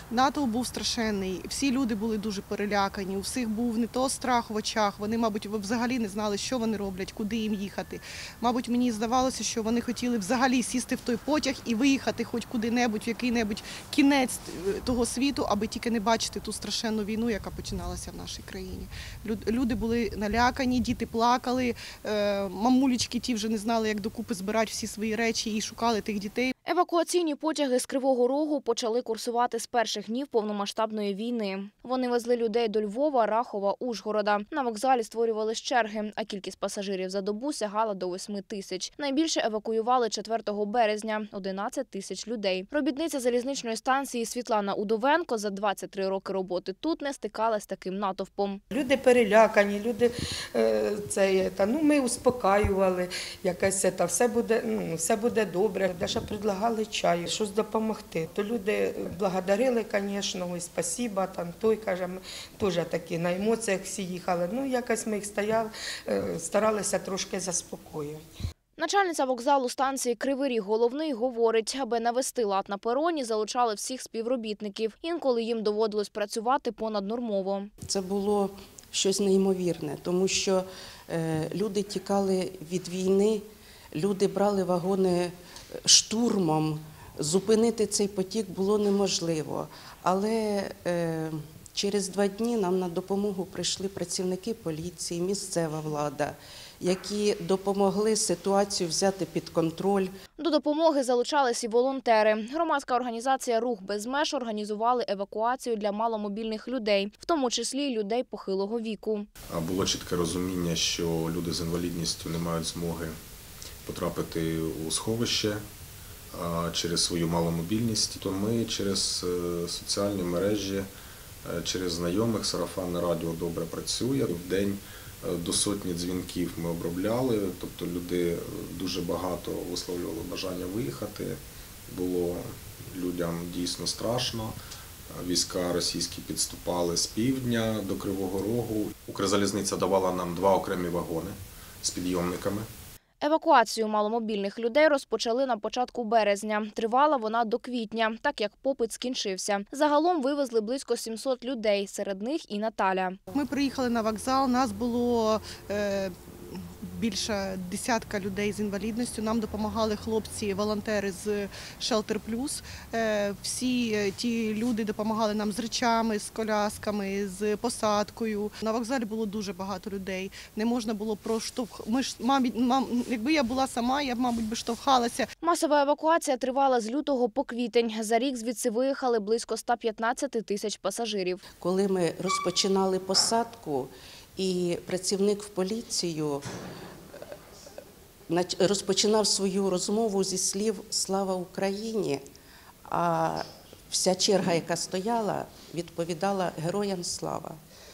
Натовп був страшенний, всі люди були дуже перелякані, у всіх був не то страх в очах, вони, мабуть, взагалі не знали, що вони роблять, куди їм їхати. Мабуть, мені здавалося, що вони хотіли взагалі сісти в той потяг і виїхати хоч куди-небудь, в який-небудь кінець того світу, аби тільки не бачити ту страшенну війну, яка починалася в нашій країні. Люди були налякані, діти плакали, мамулечки ті вже не знали, як докупи збирати всі свої речі і шукали тих дітей. Евакуаційні потяги з Кривого Рогу почали курсувати з перших днів повномасштабної війни. Вони везли людей до Львова, Рахова, Ужгорода. На вокзалі створювались черги, а кількість пасажирів за добу сягала до 8 тисяч. Найбільше евакуювали 4 березня – 11 тисяч людей. Робітниця залізничної станції Світлана Удовенко за 23 роки роботи тут не стикалась з таким натовпом. Люди перелякані, люди ми успокаювали, все буде добре. Даже предлагали чаю, щось допомогти. То люди благодарили, звісно, ой, спасіба, той, каже, ми теж такі на емоціях всі їхали. Якось ми їх старалися трошки заспокоювати. Начальниця вокзалу станції Кривий Ріг Головний говорить, аби навести лад на пероні, залучали всіх співробітників. Інколи їм доводилось працювати понаднормово. Це було щось неймовірне, тому що люди тікали від війни, люди брали вагони штурмом. Зупинити цей потік було неможливо. Але через 2 дні нам на допомогу прийшли працівники поліції, місцева влада, які допомогли ситуацію взяти під контроль. До допомоги залучались і волонтери. Громадська організація «Рух без меж» організували евакуацію для маломобільних людей, в тому числі й людей похилого віку. Було чітке розуміння, що люди з інвалідністю не мають змоги потрапити у сховище через свою маломобільність. То ми через соціальні мережі, через знайомих, сарафанне радіо добре працює. В день до 100 дзвінків ми обробляли, тобто люди дуже багато висловлювали бажання виїхати. Було людям дійсно страшно. Війська російські підступали з півдня до Кривого Рогу. Укрзалізниця давала нам 2 окремі вагони з підйомниками. Евакуацію маломобільних людей розпочали на початку березня. Тривала вона до квітня, так як попит скінчився. Загалом вивезли близько 700 людей, серед них і Наталя. Ми приїхали на вокзал, нас було більше десятка людей з інвалідністю. Нам допомагали хлопці-волонтери з Shelter Plus. Всі ті люди допомагали нам з речами, з колясками, з посадкою. На вокзалі було дуже багато людей. Не можна було якби я була сама, я б, мабуть, би штовхалася. Масова евакуація тривала з лютого по квітень. За рік звідси виїхали близько 115 тисяч пасажирів. Коли ми розпочинали посадку, і працівник в поліцію розпочинав свою розмову зі слів «Слава Україні», а вся черга, яка стояла, відповідала «Героям слава».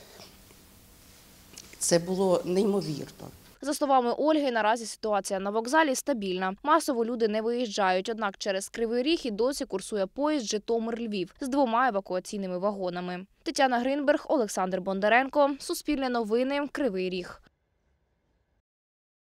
Це було неймовірно. За словами Ольги, наразі ситуація на вокзалі стабільна. Масово люди не виїжджають, однак через Кривий Ріг і досі курсує поїзд Житомир-Львів з 2 евакуаційними вагонами. Тетяна Гринберг, Олександр Бондаренко, Суспільне новини, Кривий Ріг.